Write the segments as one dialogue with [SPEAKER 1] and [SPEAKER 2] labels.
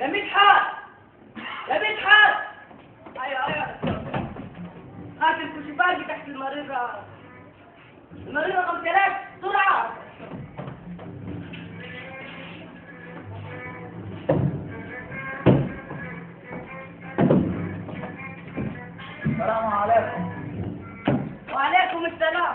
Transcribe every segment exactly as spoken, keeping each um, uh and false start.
[SPEAKER 1] يا مدحت يا مدحت. ايوه ايوه هات الكشوفات تحت المريضة، المريضة رقم ثلاث بسرعة.
[SPEAKER 2] السلام عليكم.
[SPEAKER 1] وعليكم السلام.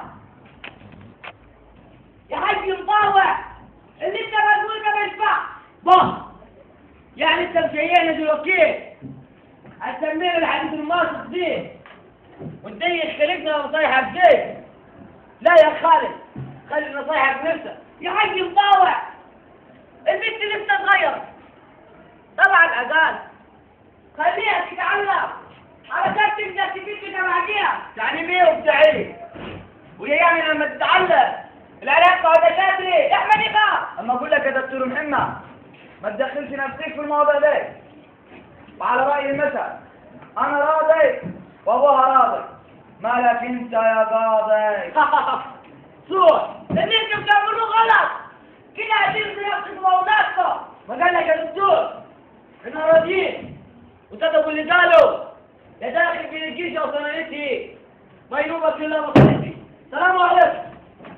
[SPEAKER 1] يا حاج مطاوع اللي انت بتقول ده ما ينفعش. بص يعني انت مشينا دلوقتي هتسمينا الحديث الماسك دي وتضيق خلقنا نصايحك دي. لا يا خالد خلي نصايحك بنفسك. يا حاج مطاوع البنت لسه صغيرة طبعا اقل، خليها تتعلم حركات تقدر تفيد بعديها تعليميه وبتعليم، وهي يعني لما تتعلم العلاقه وده شادري احمد يبقى.
[SPEAKER 2] اما اقول لك يا دكتور محمد ما تدخلش نفسك في الموضوع ده. وعلى راي المثل انا راضي وابوها راضي، مالك انت يا قاضي؟
[SPEAKER 1] صور اللي انتوا بتعملوه غلط كده هتلغي نفسك واولادكم. ما قال لك يا دكتور احنا راضيين وصدقوا اللي قالوا يا داخل في الجيش او صنعتي ما ينوبك الا مصلحتي. السلام عليكم.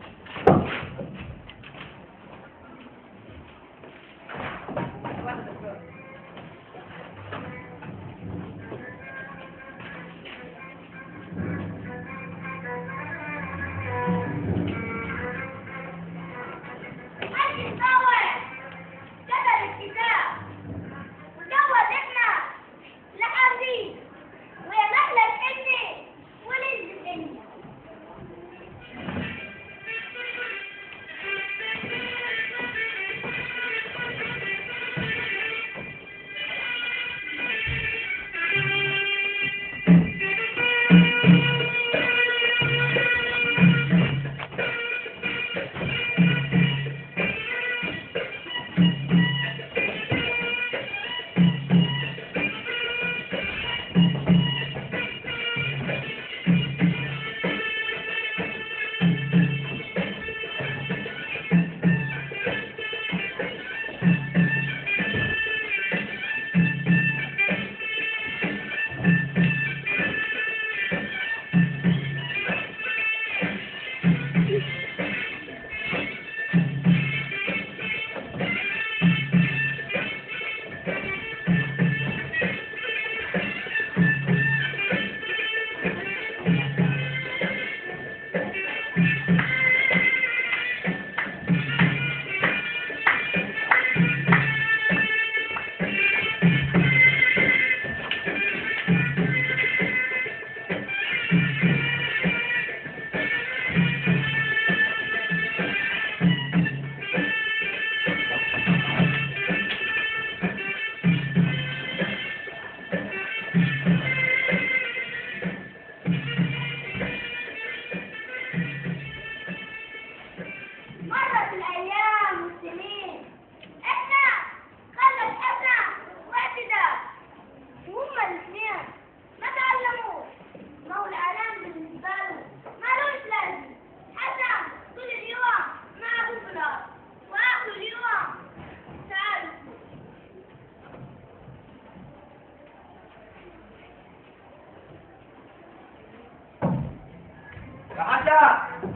[SPEAKER 2] يا حسن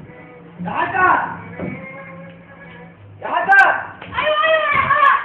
[SPEAKER 2] يا حسن يا حسن.
[SPEAKER 1] ايوه ايوه يا حاج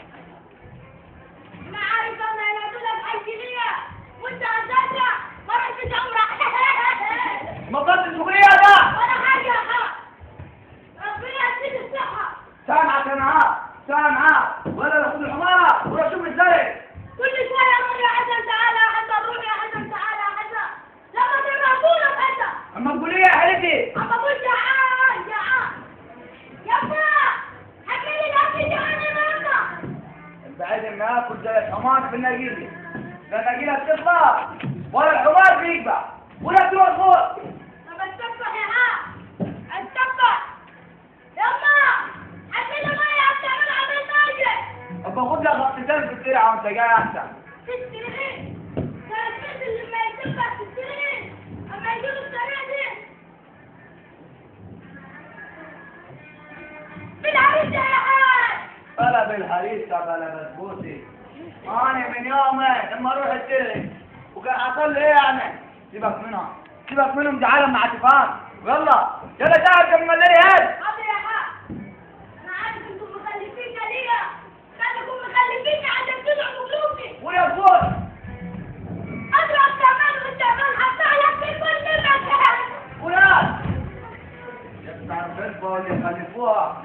[SPEAKER 1] انا عارفه ان انا دول بحيثيه وانت هترجع ما رحتش عمرك.
[SPEAKER 2] ما قلت شكريا ده
[SPEAKER 1] ولا حاجه يا حاج ربنا يديك الصحه.
[SPEAKER 2] سامعك انا عارف سامعك ولا ناخد الحماره ولا شوف الزرع.
[SPEAKER 1] كل شويه نقول يا حسن تعالى يا حسن روح يا حسن تعالى يا حسن لما ترهبونا يا حسن.
[SPEAKER 2] اما تقولي يا حالتي
[SPEAKER 1] اما اقول جعان جعان يابا حكيلي الاكل جعان النهارده.
[SPEAKER 2] البعيد ما اكل زي الحمار في النجيله، لا النجيله بتطلع ولا الحمار بيكبر ولا بتروح فوق.
[SPEAKER 1] طب اتسبح يا حاج اتسبح يلا حكيلي ميه بتعمل عمل ناجح.
[SPEAKER 2] ابقى خد لك غطيتين في الترعه وانت جاي احسن.
[SPEAKER 1] في السرير كانت اللي ما يتسبح في السرير اما يجيبوا السرير دي بالعريس يا حاج.
[SPEAKER 2] بلا بالهريسه بلا بسبوسي انا من يومين لما اروح الدرج وكان حصل لي ايه يعني؟ سيبك منها سيبك منهم دي عالم مع تفاهم. يلا يلا تعال قبل ما الليل يهد.
[SPEAKER 3] حاضر يا حاج. انا عارف انتم مخلفين ليا، خليكم مخلفين عشان تدعوا قلوبي.
[SPEAKER 2] ويا فوق
[SPEAKER 3] اضرب كمان والتعبان حتى على في كل مكان.
[SPEAKER 2] ولاد يا الغربة اللي خلفوها.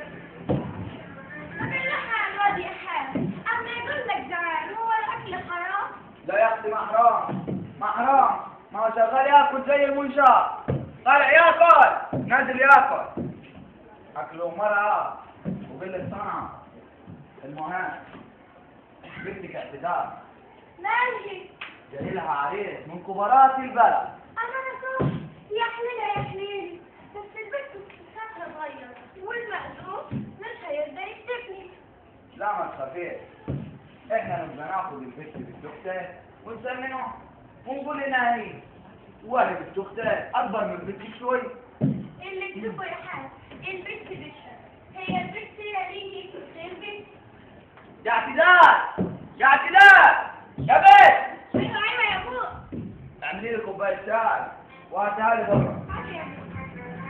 [SPEAKER 3] ما بيلحق الواد يا حاج، اما يقول لك زمان هو الاكل حرام؟
[SPEAKER 2] لا يا اختي ما حرام ما حرام، ما هو شغال ياكل زي المنشار، طالع ياكل نازل ياكل، اكله مرة وقلة صنعة. المهم بنتك اعتذار
[SPEAKER 3] ماشي.
[SPEAKER 2] جاي لها عريس من كبارات البلد.
[SPEAKER 3] انا نصوح يا حليلة يا حليلي، بس البنت ساعتها صغير والمأذون مش هيرضى يكتفني.
[SPEAKER 2] لا ما تخافيش، احنا نبقى ناخد البنت بالدكتور ونسمنه ونقول انها هي ولا بالدكتور اكبر من بنتك شوي.
[SPEAKER 3] اللي تشوفه يا حاج البنت بشر، هي البنت هي ليكي البنت.
[SPEAKER 2] يا اعتدال يا اعتدال يا بنت
[SPEAKER 3] ايوه ايوه يا ابوه.
[SPEAKER 2] اعملي لي كوبايه شاي وهاتها لي بره.
[SPEAKER 3] حاضر يا ابوه.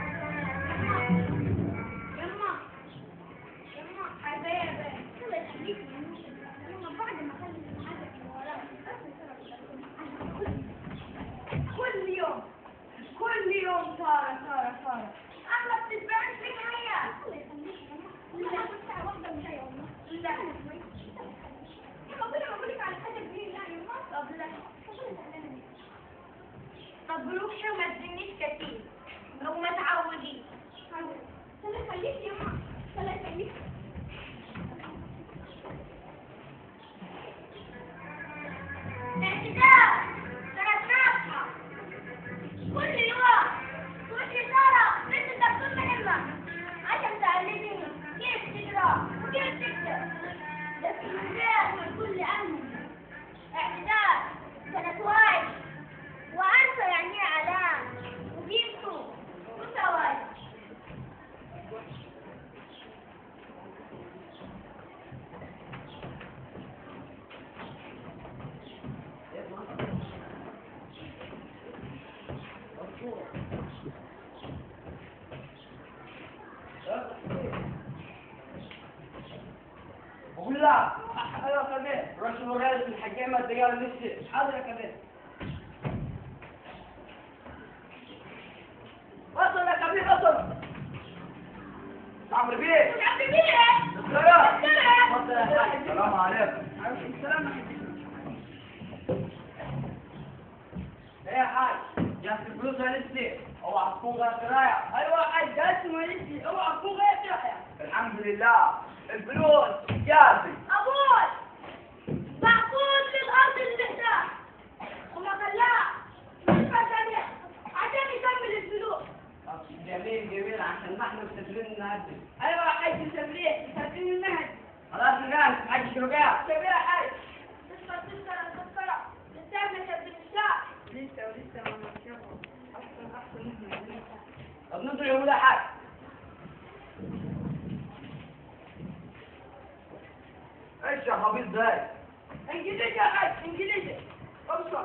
[SPEAKER 3] يما يما عايزة يا بنت الله يخليكي يا موسى. يما بعد ما خلص الحاجة اللي وراها كل يوم كل يوم سارة سارة سارة أما بتتبعش في الحياة. الله يخليكي يا ماما. لا كنت ساعة واحدة من جاية والله. لا يما كل ما أقولك على حاجة كبيرة لا يا ماما. طب لا طب روحي وما تزنيش كتير وما تعوديش. الله يخليكي يا ماما. الله يخليكي. اعتداء سنة ناصحة كل يوم كل سارة بنت الدكتور مهمة عشان تعلميني كيف تقرا وكيف تكتب، لكن من غير ما تقول لي عنه. اعتداء سنة واعي وأنت يعني علام وقيمته وسواي.
[SPEAKER 2] بقول لا
[SPEAKER 1] ايوه يا كبير، رشوا الرئيس الحكيمة الدجال لسه. حاضر يا كبير. وصل يا كبير وصل.
[SPEAKER 2] عمرو بيه
[SPEAKER 3] عبد الكبير
[SPEAKER 2] السلام.
[SPEAKER 1] اتفضل يا حاج.
[SPEAKER 2] السلام عليكم.
[SPEAKER 1] عليكم السلام يا حاج. ايه يا حاج؟ جات الفلوس ولا لسه؟ اوعى تكون غير قرايه. ايوه يا حاج جات ولا لسه؟ اوعى تكون غير قرايه.
[SPEAKER 2] الحمد لله الفلوس جاهزة.
[SPEAKER 3] أبوي معقول للأرض اللي تحتها وما خلاها مش عشان عشان يكمل الفلوس.
[SPEAKER 1] جميل جميل عشان نحن مسافرين النهارده. ايوه يا حاج مسافرين مسافرين النهارده. خلاص نجهز حاج شرقاء. شرقاء يا حاج.
[SPEAKER 3] تذكر تذكر تذكر لسه ما كتب الشعر.
[SPEAKER 1] لسه ولسه ما نشوفه. احسن احسن منه. طب ندعي ولا حاج؟
[SPEAKER 2] ايش يا خبيث ده؟
[SPEAKER 1] انجليزي يا حاج انجليزي. ابصر.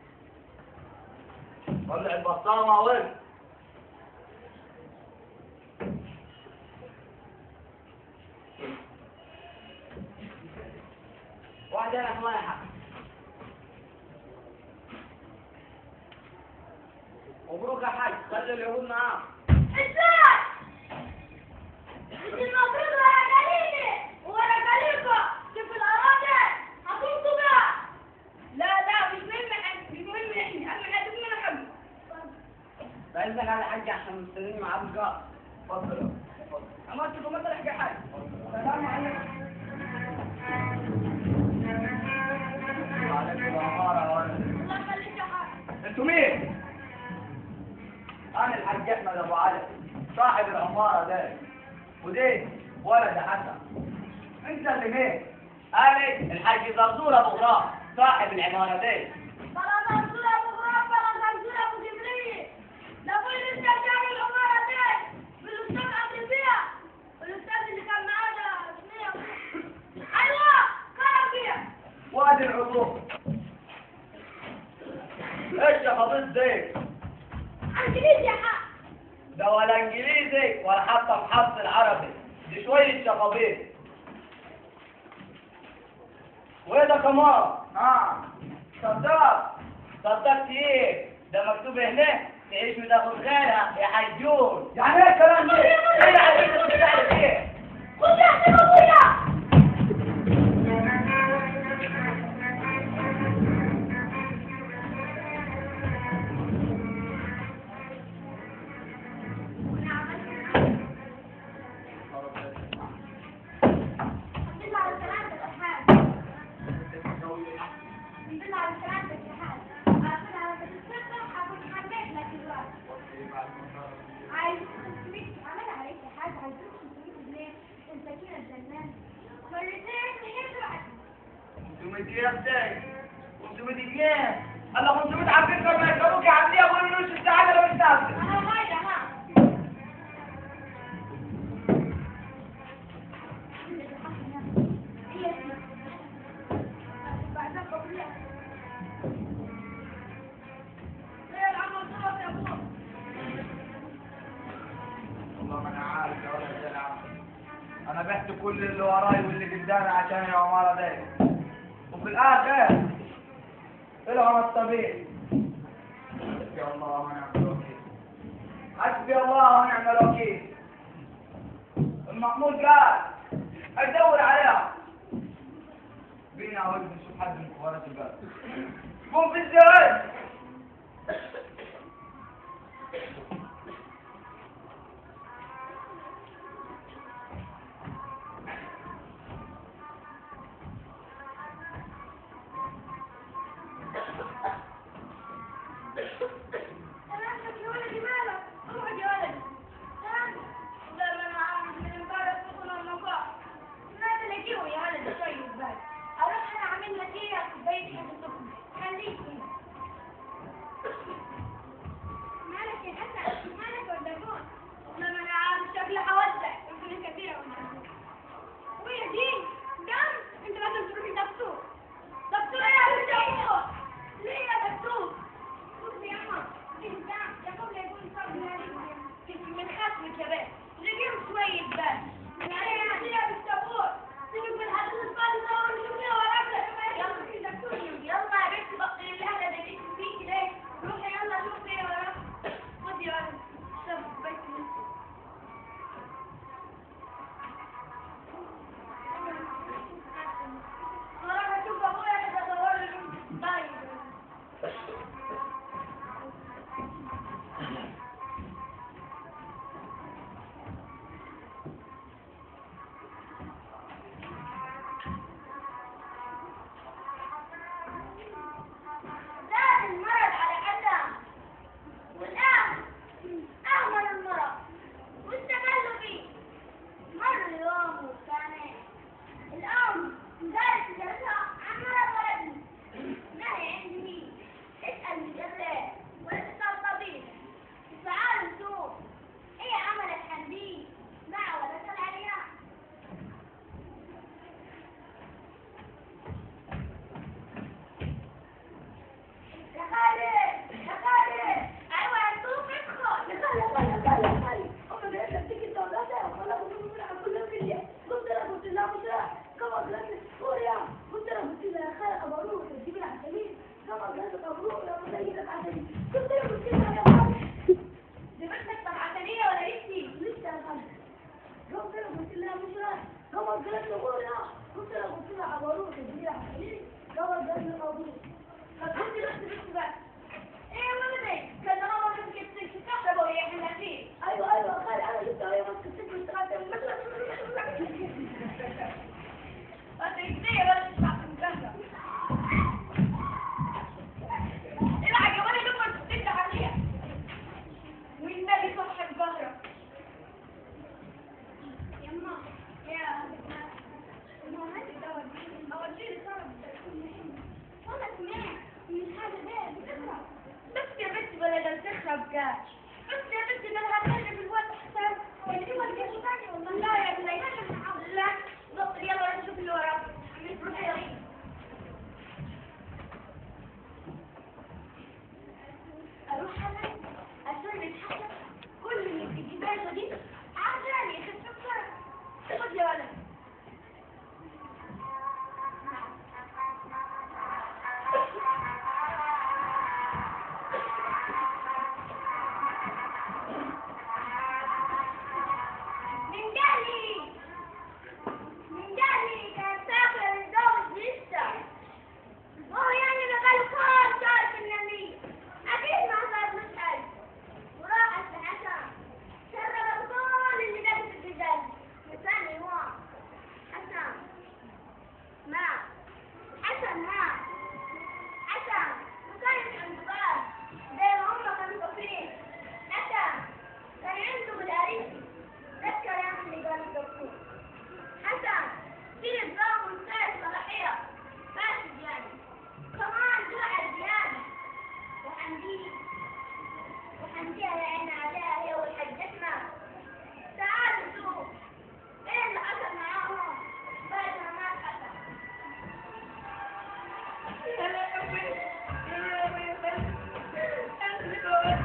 [SPEAKER 2] طلع البطامة وين؟
[SPEAKER 1] واحدة أنا كمان يا حاج. مبروك يا حاج، خلي اليهود معاك.
[SPEAKER 3] ازاي؟ انت المفروض ورا قليلي وورا قليلكم شوف الأراضي هتنطوا بقى.
[SPEAKER 1] لا لا مش مهم حاج، مش مهم احنا، أهم حاجة تكون حاج. بقلبك على حاج عشان مستنيين مع أبو جار.
[SPEAKER 2] اتفضل.
[SPEAKER 1] عملتكم مطرح يا حاج. السلام عليكم.
[SPEAKER 2] عليكم الأمارة ولا؟
[SPEAKER 3] الله يخليك يا حاج.
[SPEAKER 2] انتوا مين؟ أنا الحاج أحمد أبو علي صاحب العمارة ده، ودي ولد حسن. أنت اللي مين؟
[SPEAKER 1] أنا الحاج زرزور أبو غراب صاحب العمارة دي.
[SPEAKER 3] بلا زرزور أبو غراب بلا زرزور أبو جبريل. لابوي لسه جاي العمارة دي بالأستاذ عبد البيع، والأستاذ اللي كان معانا اسمه أيوه كرم بيع. انجليزي يا حق.
[SPEAKER 2] ده ولا انجليزي ولا حتى محط العربي، دي شوية شخابيط. وايه ده كمان؟ اه صدقت صدقت ايه؟ ده مكتوب هنا تعيش وتاخد غيرها يا حجون. يعني ايه الكلام ده؟ ايه يعني انت بتعرف ايه؟
[SPEAKER 3] خد يا اخي ابويا. عايز خمسمية عمل عليك حاجة عايز خمسمية جنيه انت كده جنان مرتين هيدرك
[SPEAKER 2] خمسمية جنيه ازاي؟ خمسمية جنيه؟ الله خمسمية عارفين كم يكرموك يا عبديه ابو نص ساعة لو مش نازل.
[SPEAKER 3] انا هاي ها
[SPEAKER 2] والله ما انا عارف يا ولد العم، انا بعت كل اللي وراي واللي قدامي عشان العمارة دي، وفي الاخر طلعوا نصابين. حسبي الله ونعم الوكيل، حسبي الله ونعم الوكيل. المأمور قال ادور عليها، بينا اود نشوف حد من كبارات البلد. قوم في الزواج.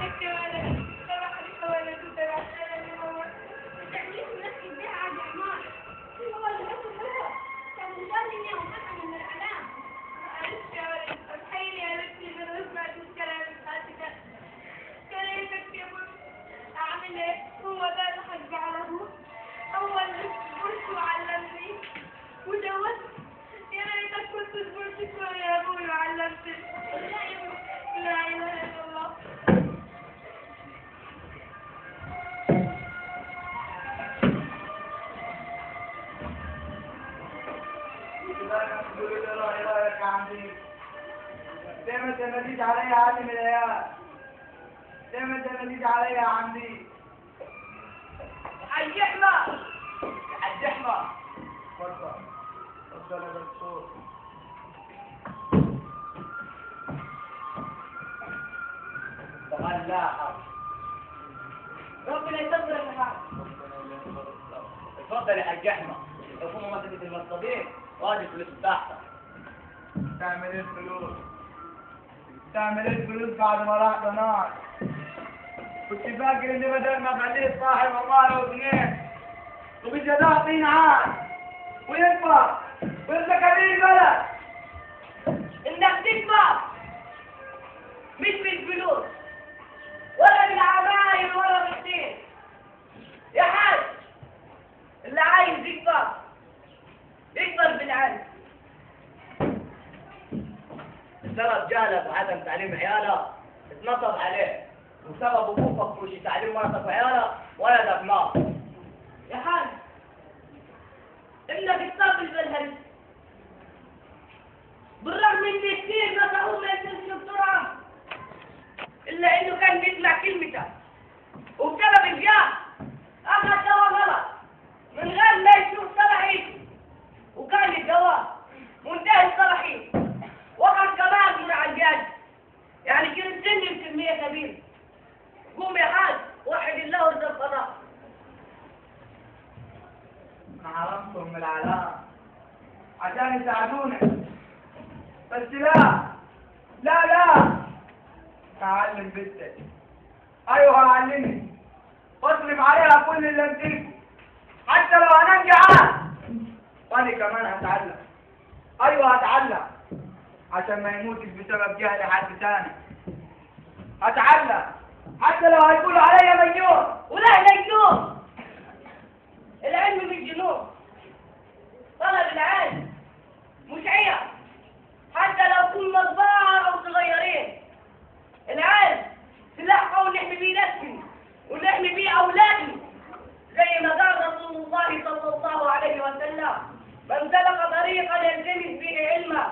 [SPEAKER 3] لك يا ولد، سمح لك يا ولد، وسمح لك يا ماما. ما تعمليش نفسك بيها على العمار. هو اللي بس هو كان مجرد يوم مثلا من الأعلام. معلش يا ولد، سامحيني يا بنتي إن أنا ما سمعتش كلامك خاطر كرهتك يا بنتي. أعمل إيه؟ هو ده اللي حسبي على أبوه. هو اللي صبرت وعلمني وجوزت. يا ريتك كنت صبرت شوية يا أبوي وعلمتني. لا يا بنتي، لا إله إلا الله.
[SPEAKER 2] تقولوا لي رأي رأيك يا عمي. زي ما انت مديت عليا يا عم العيال. زي ما انت مديت عليا يا عمي.
[SPEAKER 1] حاج احمد، حاج احمد،
[SPEAKER 2] اتفضل اتفضل يا دكتور.
[SPEAKER 1] تغلاها ربنا يصبرك يا حاج. اتفضل يا حاج احمد، الحكومه مسكت المصابين وادي الفلوس بتاعتك.
[SPEAKER 2] تعمل ايه الفلوس؟ تعمل ايه الفلوس بعد ما راح نار؟ كنت فاكر اني بدل ما اخليه صاحب عماره وجنيه وبالجزاء اعطيني عاد ويكبر ويمسك كبير البلد.
[SPEAKER 1] انك تكبر مش بالفلوس ولا بالعمايل ولا بالدين يا حاج. اللي عايز يكبر يكبر بالعلم. بسبب جهلك وعدم تعليم عيالك اتنصب عليه، وسبب وقوفك وش تعليم مرتك وعيالك ولدك مات. يا حاج انك تصابل بالهرس بالرغم ان كثير نصحوه ما ينزلش بسرعه، الا انه كان بيسمع كلمته وبسبب الجهل اخذ دواء غلط من غير ما يشوف صلاحيته، وكان الدواء منتهي الصلاحيه وقد كمان مع الجهل. يعني كان سن بكميه كبيره. قوم يا حاج وحد الله وارزق القضاء.
[SPEAKER 2] انا حرمتهم من العلام عشان يساعدوني، بس لا لا لا هعلم بنتك. ايوه هعلمك واصرف عليها كل اللي امتلكه حتى لو انا جعان، وانا كمان هتعلم. ايوه هتعلم عشان ما يموتش بسبب جهل حد تاني. هتعلم حتى لو هيقولوا عليا مجنون.
[SPEAKER 1] ولا مجنون، العلم مش جنون. طلب العلم مش عيب حتى لو كنا كبار او صغيرين. العلم سلاح قوي نحمي بيه نفسنا ونحمي بيه اولادنا، زي ما قال رسول الله صلى الله عليه وسلم: من سلك طريقا يلتمس به علما